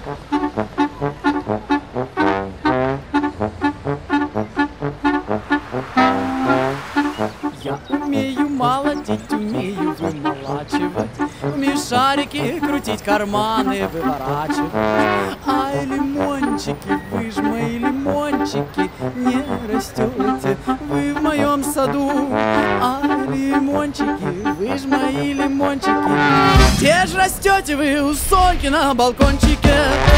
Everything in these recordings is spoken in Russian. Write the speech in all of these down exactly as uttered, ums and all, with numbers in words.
Я умею молотить, умею вымолачивать, умею шарики крутить, карманы выворачивать. Ай, лимончики, вы ж мои лимончики, не растете вы в моем саду. Ай, лимончики, вы ж мои лимончики, где ж растете вы у Соньки на балкончике?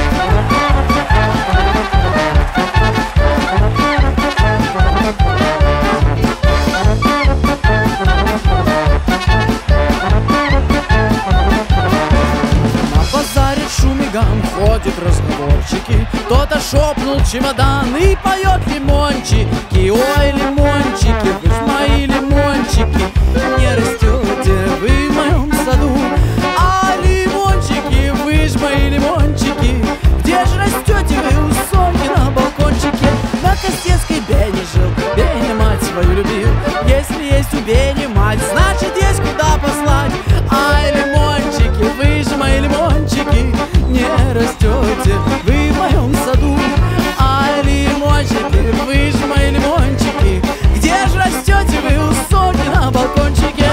Шумиган ходят разговорчики, кто-то шепнул чемодан и поет лимончики. Ой, лимончики, вы ж мои лимончики, не растете вы в моем саду. А лимончики, вы ж мои лимончики, где же растете вы у Соньки на балкончике? На Костецкой Бене жил, Беня мать свою любил. Если есть у Бени мать, значит есть куда послать. Ай, лимончики, вы же мои лимончики, не растете вы в моем саду. Ай, лимончики, вы же мои лимончики, где же растете вы у Соньки на балкончике?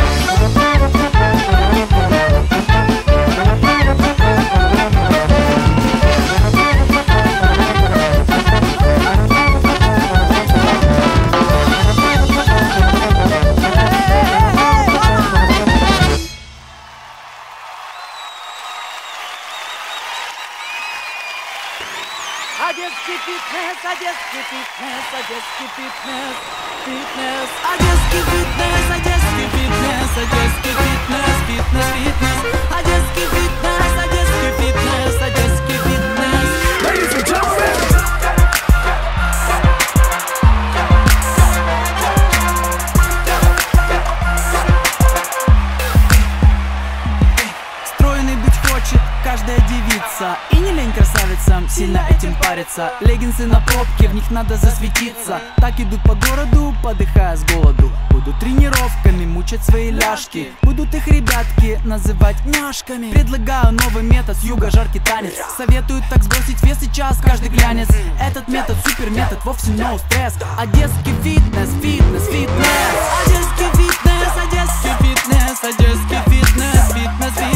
Одесский фитнес, одесский фитнес, одесский фитнес, фитнес, одесский фитнес, одесский фитнес, одесский фитнес, фитнес, фитнес, одесский фитнес, одесский фитнес, одесский фитнес. Ladies and gentlemen. Стройный быть хочет каждая девица, и не лень красавицам сильно этим париться. Леггинсы на пробке, в них надо засветиться. Так идут по городу, подыхая с голоду. Будут тренировками мучать свои ляжки, будут их ребятки называть няшками. Предлагаю новый метод, с юга жаркий танец. Советуют так сбросить вес сейчас каждый глянец. Этот метод супер метод, вовсе no стресс. Одесский фитнес, фитнес, фитнес. Одесский фитнес, одесский фитнес, одесский фитнес, фитнес, фитнес.